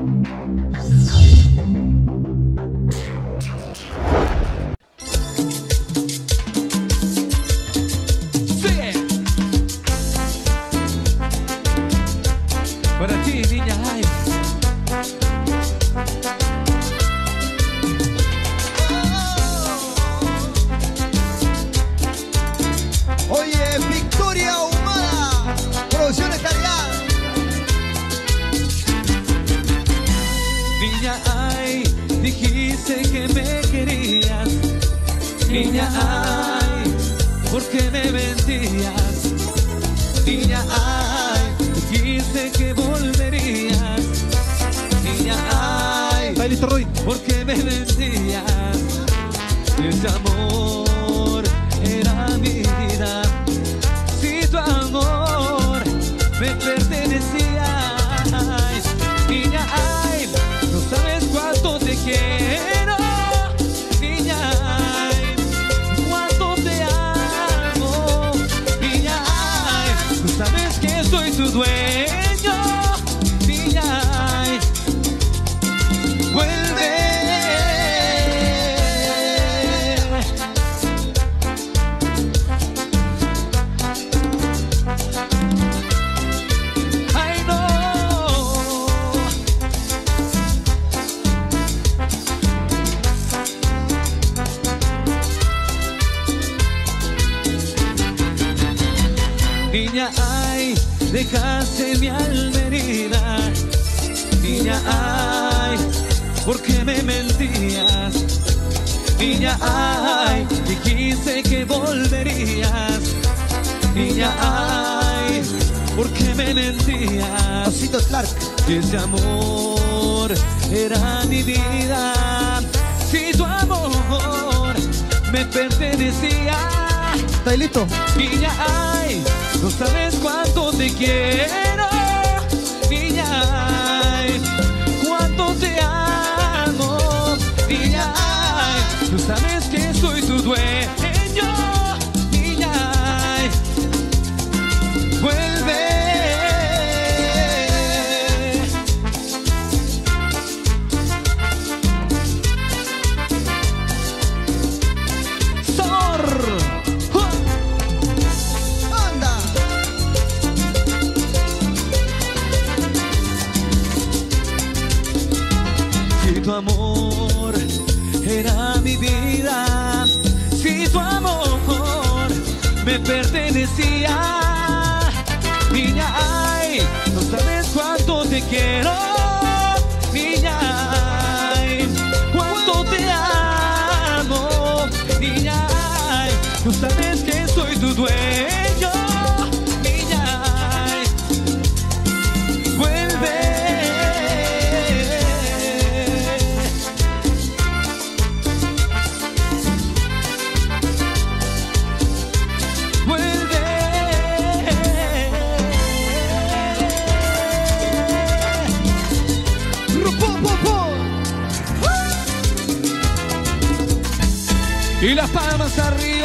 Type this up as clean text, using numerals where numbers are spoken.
Para ti, niña, ay. Oye, Victoria Ahumada, Producciones Calidad. Niña, ay, dijiste que me querías. Niña, ay, ¿por qué me mentías? Niña, ay, dijiste que volverías. Niña, ay, ¿Está listo, Roy? ¿por qué me mentías? Ese amor era mi vida. Si tu amor me pertenecía. Ay, niña, ay, no sabes cuánto te quiero. Niña, ay, cuánto te amo. Niña, ay, tú sabes que soy tu dueño. Niña, ay, vuelve. Ay, no. Niña, ay, dejaste mi alma herida. Niña, ay, ¿por qué me mentías? Niña, ay, dijiste que volverías. Niña, ay, ¿por qué me mentías? Osito Clark. Y ese amor era mi vida. Si tu amor me pertenecía. ¿Está listo? Niña, ay, no sabes cuánto te quiero. Niña, ay, cuánto te amo. Niña, ay, tú sabes que soy tu dueño. Niña, ay, vuelve. ¡Anda! Si tu amor era mi vida, si tu amor me pertenecía. Niña, ay, no sabes cuánto te quiero. Niña, ay, cuánto te amo. Niña, ay, tú sabes que soy tu dueño. Niña, ay, vuelve. Y las palmas arriba.